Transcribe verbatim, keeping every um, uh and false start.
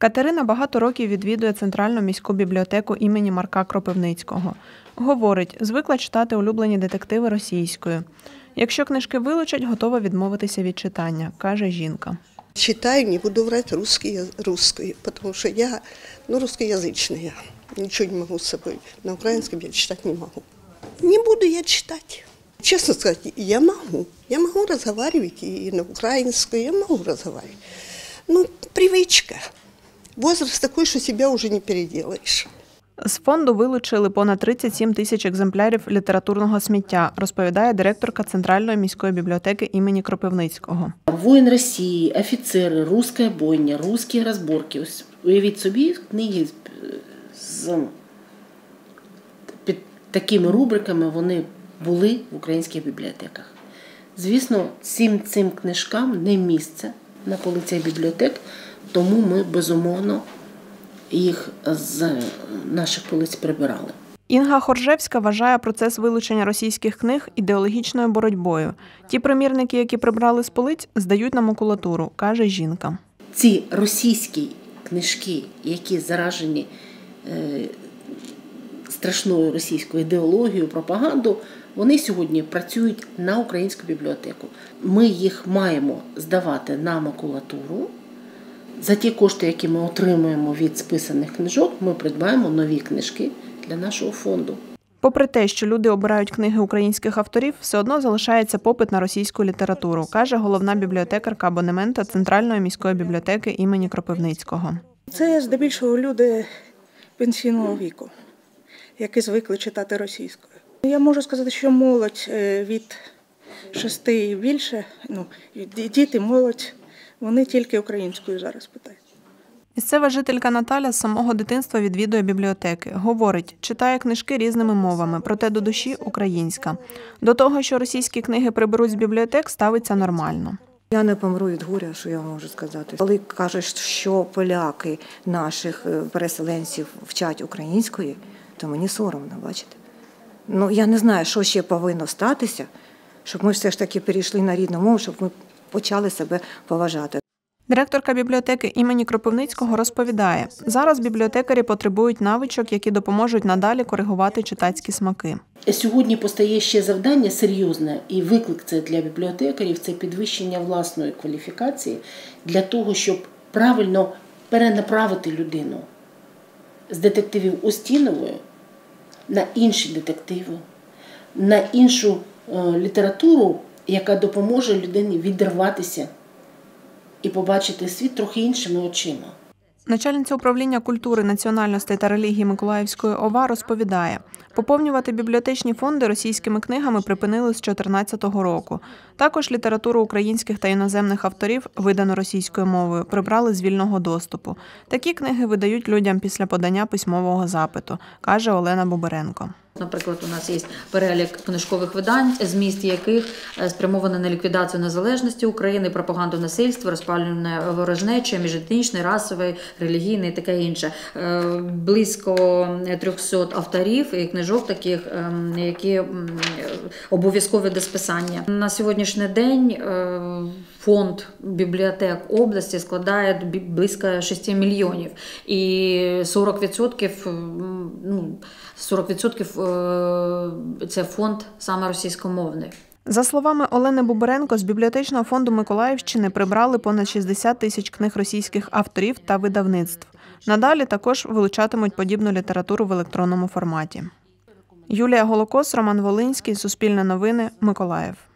Катерина багато років відвідує Центральну міську бібліотеку імені Марка Кропивницького. Говорить, звикла читати улюблені детективи російською. Якщо книжки вилучать, готова відмовитися від читання, каже жінка. Читаю, не буду врать русский, русский, потому что я ну, русскоязычная. Ничего не могу с собой. На украинском я читать не могу. Не буду я читать. Честно сказать, я могу. Я могу разговаривать и на украинском, я могу разговаривать. Ну, привычка. Возраст такой, что себя уже не переделаешь. З фонду вилучили понад тридцять сім тисяч екземплярів літературного сміття, розповідає директорка Центральної міської бібліотеки імені Кропивницького. Воїн Росії, офіцери, руська бойня, руські розборки. Ось уявіть собі, книги з під такими рубриками вони були в українських бібліотеках. Звісно, всім цим книжкам не місце на полицях бібліотек, тому ми, безумовно, їх з наших полиць прибирали. Інга Хоржевська вважає процес вилучення російських книг ідеологічною боротьбою. Ті примірники, які прибрали з полиць, здають на макулатуру, каже жінка. Ці російські книжки, які заражені е, страшною російською ідеологією, пропагандою, вони сьогодні працюють на українську бібліотеку. Ми їх маємо здавати на макулатуру. За ті кошти, які ми отримуємо від списаних книжок, ми придбаємо нові книжки для нашого фонду. Попри те, що люди обирають книги українських авторів, все одно залишається попит на російську літературу, каже головна бібліотекарка абонемента Центральної міської бібліотеки імені Кропивницького. Це здебільшого люди пенсійного віку, які звикли читати російською. Я можу сказати, що молодь від шести і більше, ну, діти, молодь, вони тільки українською зараз питають. Місцева жителька Наталя з самого дитинства відвідує бібліотеки. Говорить, читає книжки різними мовами, проте до душі – українська. До того, що російські книги приберуть з бібліотек, ставиться нормально. Я не помру від горя, що я можу сказати. Коли кажуть, що поляки наших переселенців вчать української, то мені соромно, бачите. Ну, я не знаю, що ще повинно статися, щоб ми все ж таки перейшли на рідну мову, щоб ми почали себе поважати. Директорка бібліотеки імені Кропивницького розповідає, зараз бібліотекарі потребують навичок, які допоможуть надалі коригувати читацькі смаки. Сьогодні постає ще завдання серйозне, і виклик це для бібліотекарів – це підвищення власної кваліфікації для того, щоб правильно перенаправити людину з детективів Устінової на інші детективи, на іншу літературу, яка допоможе людині відірватися і побачити світ трохи іншими очима. Начальниця управління культури, національностей та релігії Миколаївської ОВА розповідає, поповнювати бібліотечні фонди російськими книгами припинили з дві тисячі чотирнадцятого року. Також літературу українських та іноземних авторів, видану російською мовою, прибрали з вільного доступу. Такі книги видають людям після подання письмового запиту, каже Олена Бобиренко. Наприклад, у нас є перелік книжкових видань, зміст яких спрямований на ліквідацію незалежності України, пропаганду насильства, розпалювання ворожнечі, міжетнічний, расовий, релігійний і таке інше. Близько трьохсот авторів і книжок таких, які обов'язкові до списання. На сьогоднішній день фонд бібліотек області складає близько шести мільйонів. І сорок відсотків, ну, сорок відсотків це фонд саме російськомовний. За словами Олени Бобиренко, з бібліотечного фонду Миколаївщини прибрали понад шістдесят тисяч книг російських авторів та видавництв. Надалі також вилучатимуть подібну літературу в електронному форматі. Юлія Голокос, Роман Волинський, Суспільне новини, Миколаїв.